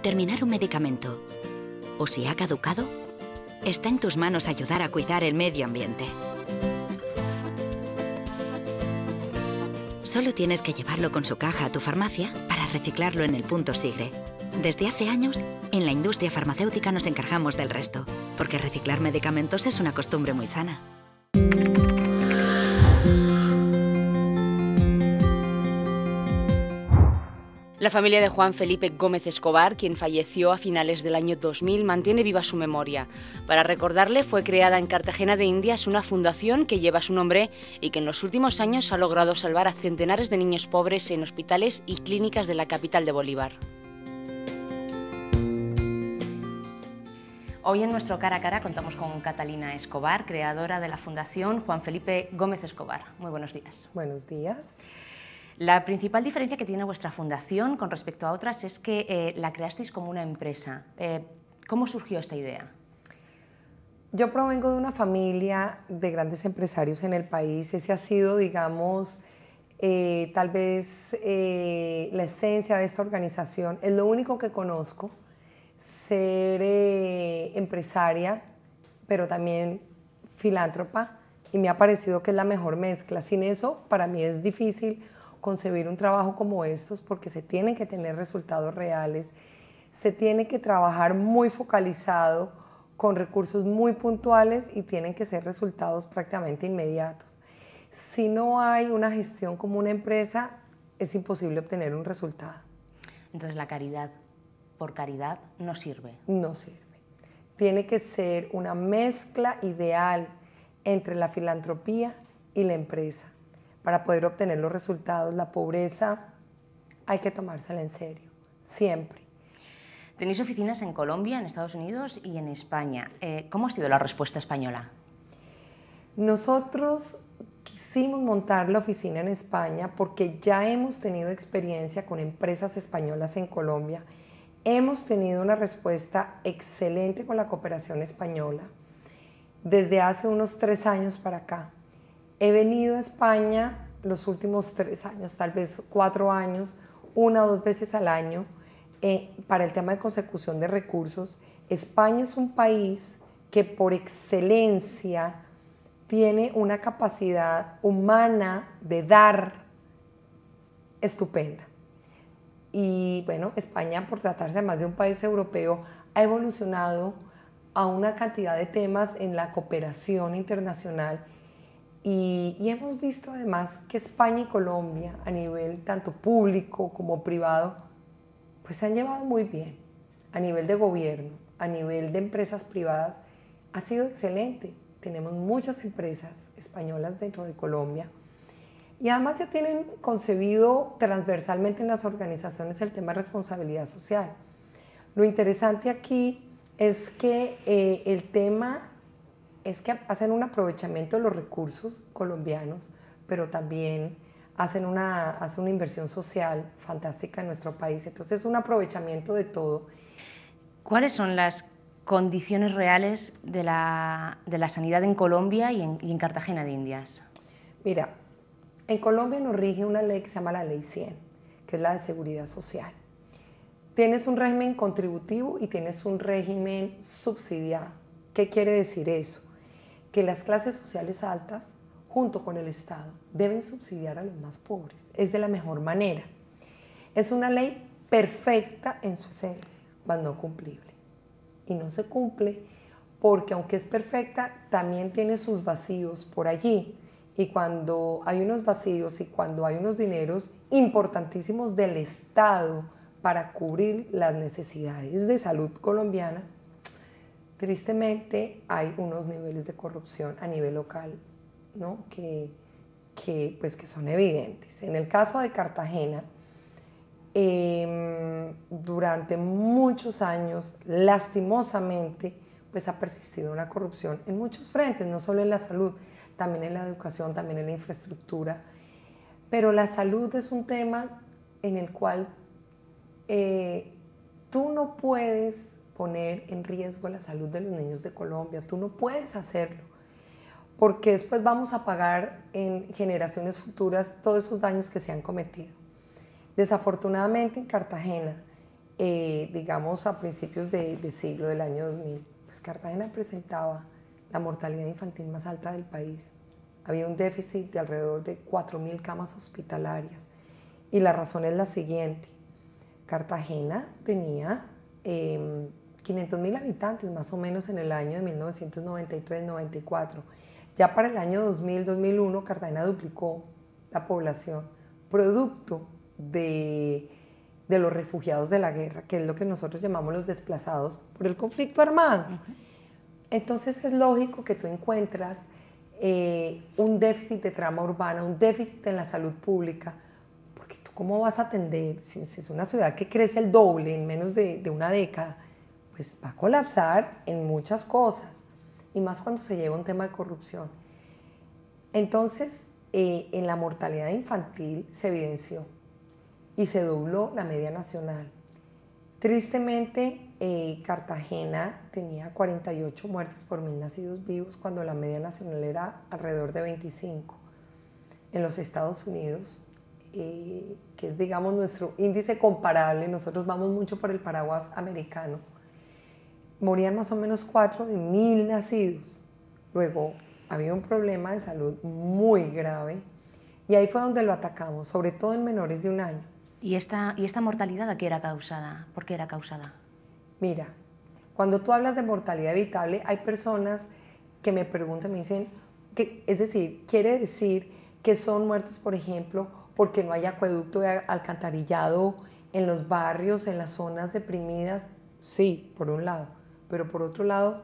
terminar un medicamento o si ha caducado, está en tus manos ayudar a cuidar el medio ambiente. Solo tienes que llevarlo con su caja a tu farmacia para reciclarlo en el punto Sigre. Desde hace años, en la industria farmacéutica nos encargamos del resto, porque reciclar medicamentos es una costumbre muy sana. La familia de Juan Felipe Gómez Escobar, quien falleció a finales del año 2000, mantiene viva su memoria. Para recordarle, fue creada en Cartagena de Indias una fundación que lleva su nombre y que en los últimos años ha logrado salvar a centenares de niños pobres en hospitales y clínicas de la capital de Bolívar. Hoy en nuestro Cara a Cara contamos con Catalina Escobar, creadora de la Fundación Juan Felipe Gómez Escobar. Muy buenos días. Buenos días. La principal diferencia que tiene vuestra fundación con respecto a otras es que la creasteis como una empresa. ¿Cómo surgió esta idea? Yo provengo de una familia de grandes empresarios en el país. Ese ha sido, digamos, tal vez la esencia de esta organización. Es lo único que conozco, ser empresaria, pero también filántropa, y me ha parecido que es la mejor mezcla. Sin eso, para mí es difícil concebir un trabajo como estos porque se tienen que tener resultados reales, se tiene que trabajar muy focalizado, con recursos muy puntuales y tienen que ser resultados prácticamente inmediatos. Si no hay una gestión como una empresa, es imposible obtener un resultado. Entonces la caridad por caridad no sirve. No sirve. Tiene que ser una mezcla ideal entre la filantropía y la empresa para poder obtener los resultados. La pobreza hay que tomársela en serio, siempre. Tenéis oficinas en Colombia, en Estados Unidos y en España. ¿Cómo ha sido la respuesta española? Nosotros quisimos montar la oficina en España porque ya hemos tenido experiencia con empresas españolas en Colombia. Hemos tenido una respuesta excelente con la cooperación española desde hace unos 3 años para acá. He venido a España los últimos 3 años, tal vez 4 años, 1 o 2 veces al año para el tema de consecución de recursos. España es un país que por excelencia tiene una capacidad humana de dar estupenda. Y bueno, España, por tratarse además de un país europeo, ha evolucionado a una cantidad de temas en la cooperación internacional. Y hemos visto además que España y Colombia, a nivel tanto público como privado, pues se han llevado muy bien. A nivel de gobierno, a nivel de empresas privadas, ha sido excelente. Tenemos muchas empresas españolas dentro de Colombia y además ya tienen concebido transversalmente en las organizaciones el tema de responsabilidad social. Lo interesante aquí es que el tema es que hacen un aprovechamiento de los recursos colombianos, pero también hacen una inversión social fantástica en nuestro país. Entonces es un aprovechamiento de todo. ¿Cuáles son las condiciones reales de la sanidad en Colombia y en Cartagena de Indias? Mira, en Colombia nos rige una ley que se llama la Ley 100, que es la de seguridad social. Tienes un régimen contributivo y tienes un régimen subsidiado. ¿Qué quiere decir eso? Que las clases sociales altas, junto con el Estado, deben subsidiar a los más pobres. Es de la mejor manera. Es una ley perfecta en su esencia, mas no cumplible. Y no se cumple porque, aunque es perfecta, también tiene sus vacíos por allí. Y cuando hay unos vacíos y cuando hay unos dineros importantísimos del Estado para cubrir las necesidades de salud colombianas, tristemente hay unos niveles de corrupción a nivel local, ¿no? que son evidentes. En el caso de Cartagena, durante muchos años, lastimosamente, pues ha persistido una corrupción en muchos frentes, no solo en la salud, también en la educación, también en la infraestructura. Pero la salud es un tema en el cual tú no puedes poner en riesgo la salud de los niños de Colombia, tú no puedes hacerlo, porque después vamos a pagar en generaciones futuras todos esos daños que se han cometido. Desafortunadamente en Cartagena digamos, a principios de siglo del año 2000, pues Cartagena presentaba la mortalidad infantil más alta del país. Había un déficit de alrededor de 4.000 camas hospitalarias. Y la razón es la siguiente. Cartagena tenía 500.000 habitantes más o menos en el año de 1993-94. Ya para el año 2000-2001 Cartagena duplicó la población, producto de los refugiados de la guerra, que es lo que nosotros llamamos los desplazados por el conflicto armado. Entonces es lógico que tú encuentras un déficit de trama urbana, un déficit en la salud pública, porque tú cómo vas a atender, si es una ciudad que crece el doble en menos de una década, pues va a colapsar en muchas cosas, y más cuando se lleva un tema de corrupción. Entonces, en la mortalidad infantil se evidenció y se dobló la media nacional. Tristemente, Cartagena tenía 48 muertes por 1.000 nacidos vivos cuando la media nacional era alrededor de 25. En los Estados Unidos, que es, digamos, nuestro índice comparable, nosotros vamos mucho por el paraguas americano, morían más o menos 4 de 1.000 nacidos. Luego, había un problema de salud muy grave y ahí fue donde lo atacamos, sobre todo en menores de 1 año. ¿Y esta mortalidad a qué era causada? ¿Por qué era causada? Mira, cuando tú hablas de mortalidad evitable, hay personas que me preguntan, me dicen, es decir, quiere decir que son muertes, por ejemplo, porque no hay acueducto de alcantarillado en los barrios, en las zonas deprimidas. Sí, por un lado, pero por otro lado,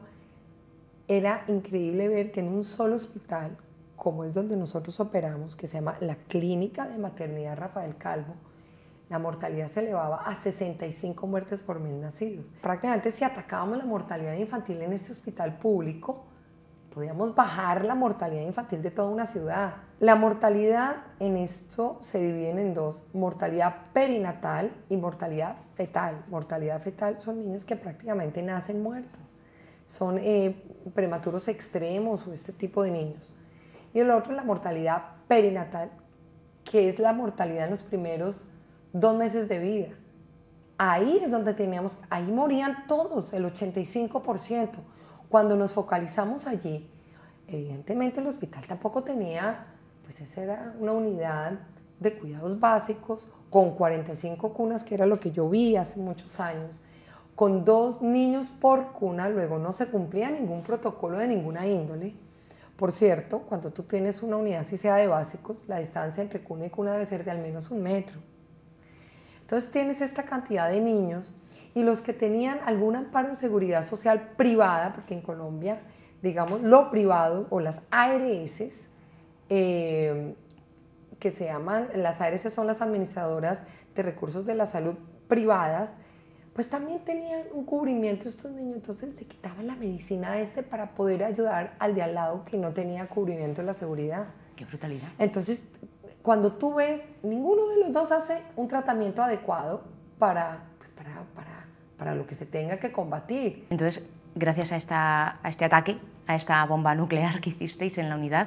era increíble ver que en un solo hospital, como es donde nosotros operamos, que se llama la Clínica de Maternidad Rafael Calvo, la mortalidad se elevaba a 65 muertes por 1.000 nacidos. Prácticamente si atacábamos la mortalidad infantil en este hospital público, podíamos bajar la mortalidad infantil de toda una ciudad. La mortalidad en esto se divide en dos: mortalidad perinatal y mortalidad fetal. Mortalidad fetal son niños que prácticamente nacen muertos, son prematuros extremos o este tipo de niños. Y el otro es la mortalidad perinatal, que es la mortalidad en los primeros 2 meses de vida. Ahí es donde teníamos, ahí morían todos, el 85%. Cuando nos focalizamos allí, evidentemente el hospital tampoco tenía, pues esa era una unidad de cuidados básicos con 45 cunas, que era lo que yo vi hace muchos años, con 2 niños por cuna. Luego no se cumplía ningún protocolo de ninguna índole. Por cierto, cuando tú tienes una unidad, si sea de básicos, la distancia entre cuna y cuna debe ser de al menos 1 metro. Entonces tienes esta cantidad de niños, y los que tenían algún amparo en seguridad social privada, porque en Colombia, digamos, lo privado o las ARS, que se llaman, las ARS son las administradoras de recursos de la salud privadas, pues también tenían un cubrimiento estos niños. Entonces le quitaban la medicina a este para poder ayudar al de al lado que no tenía cubrimiento en la seguridad. ¡Qué brutalidad! Entonces, cuando tú ves, ninguno de los dos hace un tratamiento adecuado para lo que se tenga que combatir. Entonces, gracias a este ataque, a esta bomba nuclear que hicisteis en la unidad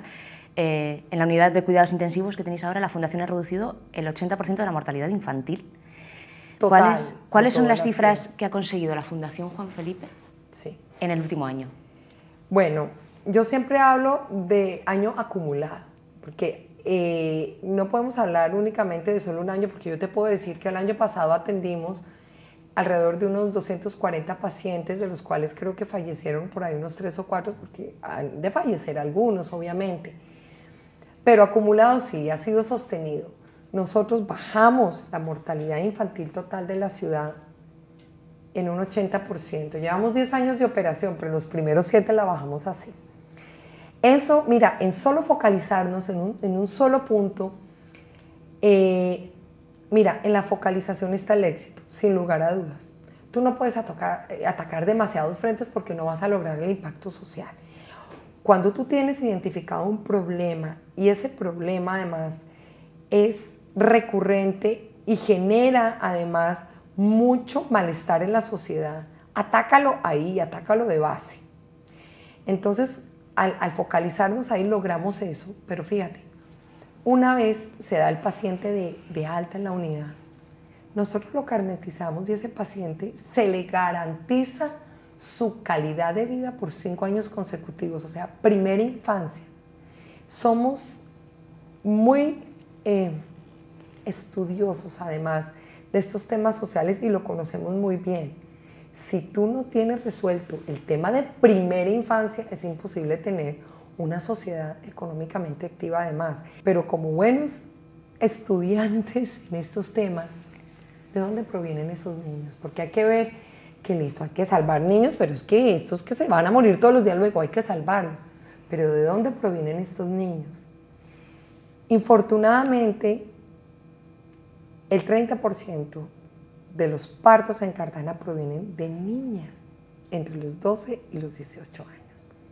de cuidados intensivos que tenéis ahora, la Fundación ha reducido el 80% de la mortalidad infantil. Total, ¿Cuáles son las cifras que ha conseguido la Fundación Juan Felipe en el último año? Bueno, yo siempre hablo de año acumulado, porque no podemos hablar únicamente de solo un año, porque yo te puedo decir que el año pasado atendimos alrededor de unos 240 pacientes, de los cuales creo que fallecieron por ahí unos 3 o 4, porque han de fallecer algunos, obviamente. Pero acumulado sí, ha sido sostenido. Nosotros bajamos la mortalidad infantil total de la ciudad en un 80%. Llevamos 10 años de operación, pero los primeros 7 la bajamos así. Eso, mira, en solo focalizarnos en un solo punto, mira, en la focalización está el éxito, sin lugar a dudas. Tú no puedes atacar demasiados frentes porque no vas a lograr el impacto social. Cuando tú tienes identificado un problema y ese problema además es recurrente y genera además mucho malestar en la sociedad, atácalo ahí, atácalo de base. Entonces, al focalizarnos ahí logramos eso, pero fíjate, una vez se da el paciente de alta en la unidad, nosotros lo carnetizamos y ese paciente se le garantiza su calidad de vida por 5 años consecutivos, o sea, primera infancia. Somos muy estudiosos, además, de estos temas sociales y lo conocemos muy bien. Si tú no tienes resuelto el tema de primera infancia, es imposible tener una sociedad económicamente activa además. Pero como buenos estudiantes en estos temas, ¿de dónde provienen esos niños? Porque hay que ver que listo, hay que salvar niños, pero es que estos que se van a morir todos los días luego hay que salvarlos. Pero ¿de dónde provienen estos niños? Infortunadamente, el 30% de los partos en Cartagena provienen de niñas entre los 12 y los 18 años.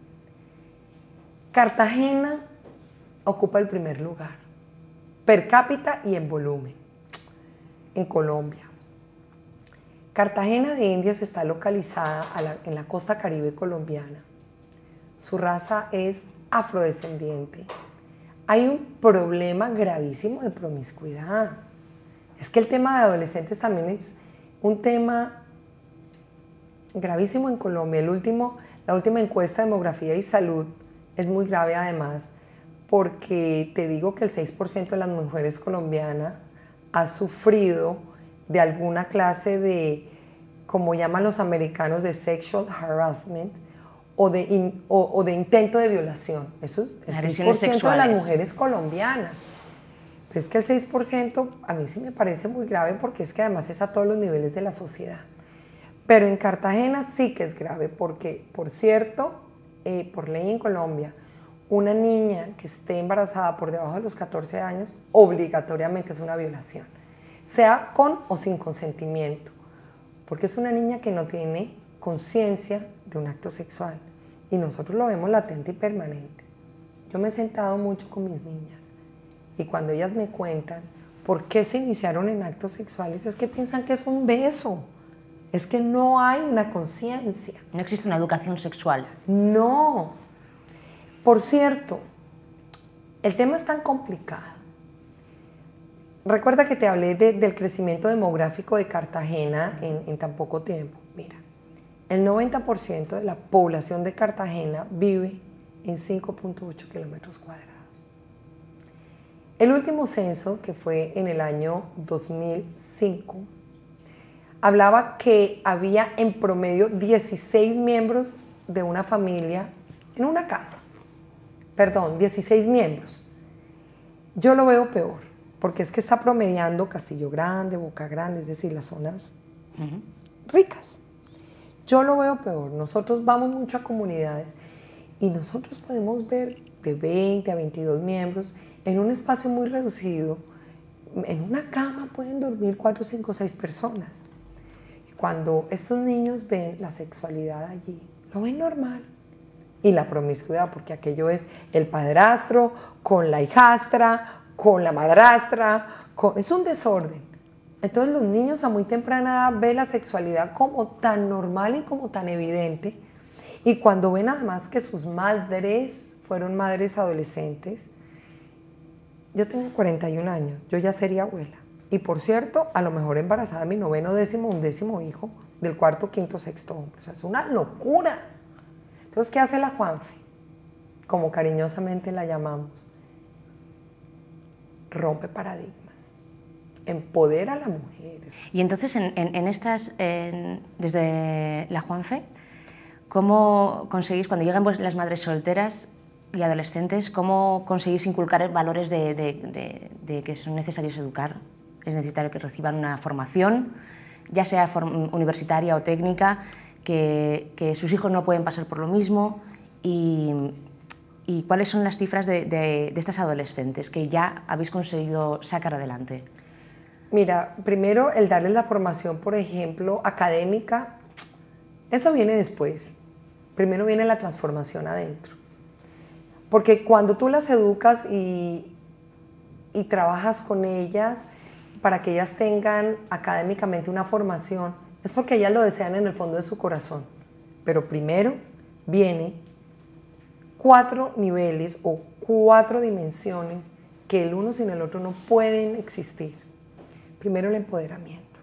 Cartagena ocupa el primer lugar, per cápita y en volumen, en Colombia. Cartagena de Indias está localizada en la costa caribe colombiana. Su raza es afrodescendiente. Hay un problema gravísimo de promiscuidad. Es que el tema de adolescentes también es un tema gravísimo en Colombia. La última encuesta de demografía y salud es muy grave además, porque te digo que el 6% de las mujeres colombianas ha sufrido de alguna clase de, como llaman los americanos, de sexual harassment o de intento de violación. Eso es el 6% de las mujeres colombianas. Pero es que el 6% a mí sí me parece muy grave porque es que además es a todos los niveles de la sociedad. Pero en Cartagena sí que es grave porque, por cierto, por ley en Colombia, una niña que esté embarazada por debajo de los 14 años obligatoriamente es una violación, sea con o sin consentimiento, porque es una niña que no tiene conciencia de un acto sexual y nosotros lo vemos latente y permanente. Yo me he sentado mucho con mis niñas y cuando ellas me cuentan por qué se iniciaron en actos sexuales es que piensan que es un beso, es que no hay una conciencia. No existe una educación sexual. No. Por cierto, el tema es tan complicado. Recuerda que te hablé del crecimiento demográfico de Cartagena en tan poco tiempo. Mira, el 90% de la población de Cartagena vive en 5.8 kilómetros cuadrados. El último censo, que fue en el año 2005, hablaba que había en promedio 16 miembros de una familia en una casa. Perdón, 16 miembros. Yo lo veo peor, porque es que está promediando Castillo Grande, Boca Grande, es decir, las zonas ricas. Yo lo veo peor. Nosotros vamos mucho a comunidades y nosotros podemos ver de 20 a 22 miembros en un espacio muy reducido. En una cama pueden dormir 4, 5, 6 personas. Y cuando estos niños ven la sexualidad allí, lo ven normal. Y la promiscuidad, porque aquello es el padrastro con la hijastra, con la madrastra, es un desorden. Entonces los niños a muy temprana edad ven la sexualidad como tan normal y como tan evidente. Y cuando ven además que sus madres fueron madres adolescentes, yo tengo 41 años, yo ya sería abuela. Y por cierto, a lo mejor embarazada de mi 9º, 10º, 11º hijo, del 4º, 5º, 6º hombre. O sea, es una locura. Entonces, ¿qué hace la Juanfe? Como cariñosamente la llamamos. Rompe paradigmas. Empodera a la mujer. Y entonces, desde la Juanfe, ¿cómo conseguís, cuando llegan las madres solteras y adolescentes, cómo conseguís inculcar valores de que son necesarios educar? Es necesario que reciban una formación, ya sea universitaria o técnica, que sus hijos no pueden pasar por lo mismo y cuáles son las cifras de estas adolescentes que ya habéis conseguido sacar adelante. Mira, primero el darles la formación, por ejemplo, académica, eso viene después. Primero viene la transformación adentro. Porque cuando tú las educas y trabajas con ellas para que ellas tengan académicamente una formación, es porque ellas lo desean en el fondo de su corazón. Pero primero viene 4 niveles o 4 dimensiones que el uno sin el otro no pueden existir. Primero el empoderamiento.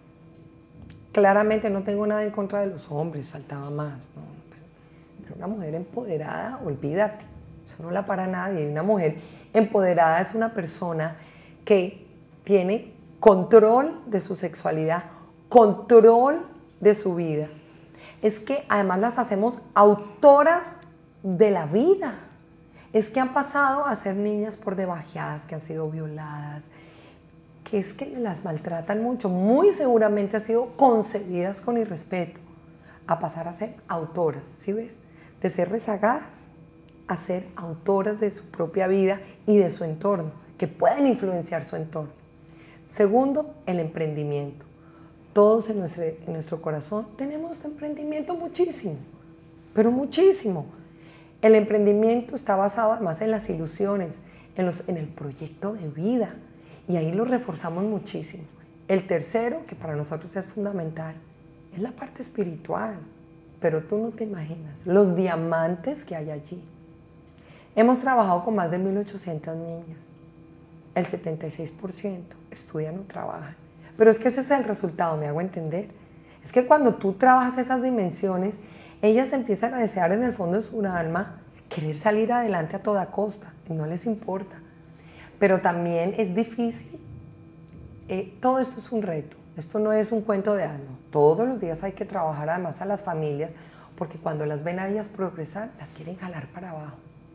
Claramente no tengo nada en contra de los hombres, faltaba más, ¿no? Pues, pero una mujer empoderada, olvídate, eso no la para nadie. Una mujer empoderada es una persona que tiene control de su sexualidad, control de su vida. Es que además las hacemos autoras de la vida. Es que han pasado a ser niñas por debajeadas, que han sido violadas, que es que las maltratan mucho, muy seguramente han sido concebidas con irrespeto, a pasar a ser autoras, ¿sí ves? De ser rezagadas a ser autoras de su propia vida y de su entorno, que pueden influenciar su entorno. Segundo, el emprendimiento. Todos en nuestro corazón tenemos emprendimiento muchísimo, pero muchísimo. El emprendimiento está basado además en las ilusiones, en el proyecto de vida, y ahí lo reforzamos muchísimo. El tercero, que para nosotros es fundamental, es la parte espiritual, pero tú no te imaginas los diamantes que hay allí. Hemos trabajado con más de 1.800 niñas, el 76% estudian o trabajan, pero es que ese es el resultado, me hago entender. Es que cuando tú trabajas esas dimensiones, ellas empiezan a desear en el fondo de su alma querer salir adelante a toda costa, y no les importa. Pero también es difícil, todo esto es un reto, esto no es un cuento de hadas, no. Todos los días hay que trabajar además a las familias, porque cuando las ven a ellas progresar, las quieren jalar para abajo.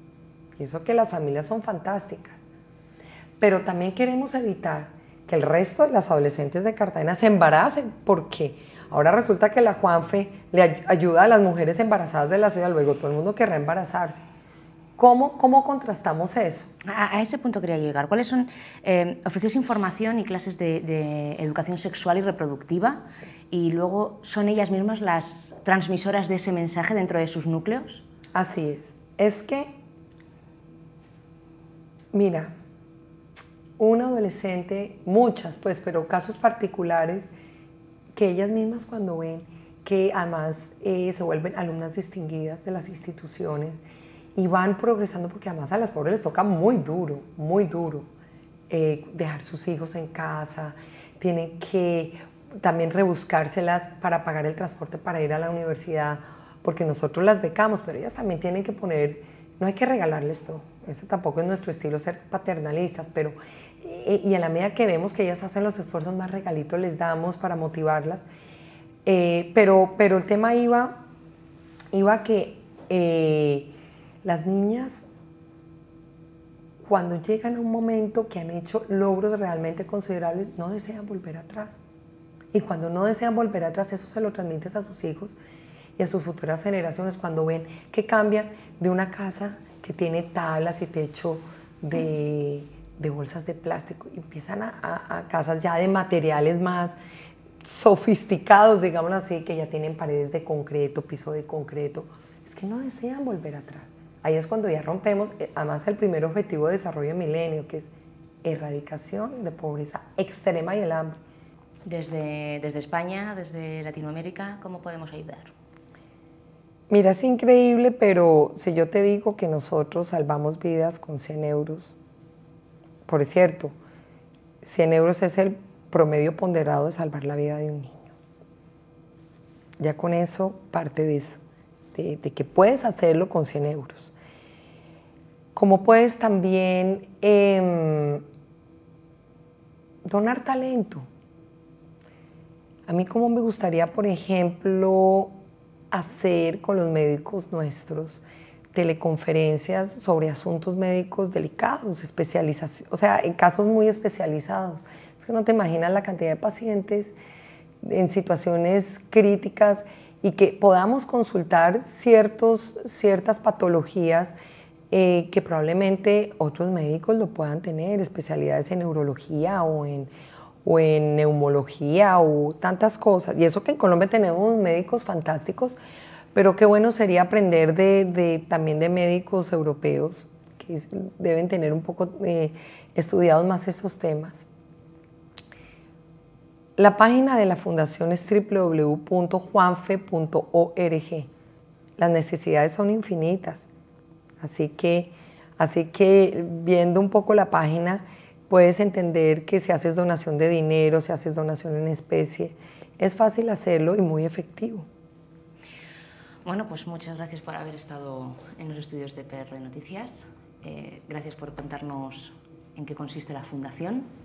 Y eso que las familias son fantásticas. Pero también queremos evitar que el resto de las adolescentes de Cartagena se embaracen, porque ahora resulta que la Juanfe le ayuda a las mujeres embarazadas de la ciudad, luego todo el mundo querrá embarazarse. ¿Cómo contrastamos eso? A ese punto quería llegar. ¿Cuáles son? Ofrecéis información y clases de educación sexual y reproductiva, Sí. Y luego son ellas mismas las transmisoras de ese mensaje dentro de sus núcleos. Así es. Es que, mira, un adolescente, muchas pues, pero casos particulares, que ellas mismas cuando ven que además se vuelven alumnas distinguidas de las instituciones y van progresando, porque además a las pobres les toca muy duro, dejar sus hijos en casa, tienen que también rebuscárselas para pagar el transporte para ir a la universidad, porque nosotros las becamos, pero ellas también tienen que poner, no hay que regalarles todo, eso tampoco es nuestro estilo ser paternalistas, pero y a la medida que vemos que ellas hacen los esfuerzos, más regalitos les damos para motivarlas, pero el tema iba que las niñas, cuando llegan a un momento que han hecho logros realmente considerables, no desean volver atrás. Y cuando no desean volver atrás, eso se lo transmites a sus hijos y a sus futuras generaciones cuando ven que cambian de una casa que tiene tablas y techo de bolsas de plástico y empiezan a casas ya de materiales más sofisticados, digámoslo así, que ya tienen paredes de concreto, piso de concreto. Es que no desean volver atrás. Ahí es cuando ya rompemos, además, el primer objetivo de desarrollo del milenio, que es erradicación de pobreza extrema y el hambre. Desde España, desde Latinoamérica, ¿cómo podemos ayudar? Mira, es increíble, pero si yo te digo que nosotros salvamos vidas con 100 euros, por cierto, 100 euros es el promedio ponderado de salvar la vida de un niño. Ya con eso, parte de eso, de que puedes hacerlo con 100 euros. Como puedes también donar talento. A mí como me gustaría, por ejemplo, hacer con los médicos nuestros teleconferencias sobre asuntos médicos delicados, especialización, o sea, en casos muy especializados. Es que no te imaginas la cantidad de pacientes en situaciones críticas y que podamos consultar ciertas patologías que probablemente otros médicos lo puedan tener, especialidades en neurología o en neumología o tantas cosas. Y eso que en Colombia tenemos médicos fantásticos, pero qué bueno sería aprender también de médicos europeos que deben tener un poco estudiados más estos temas. La página de la fundación es www.juanfe.org. Las necesidades son infinitas, así que viendo un poco la página puedes entender que si haces donación de dinero, si haces donación en especie, es fácil hacerlo y muy efectivo. Bueno, pues muchas gracias por haber estado en los estudios de PR Noticias. Gracias por contarnos en qué consiste la fundación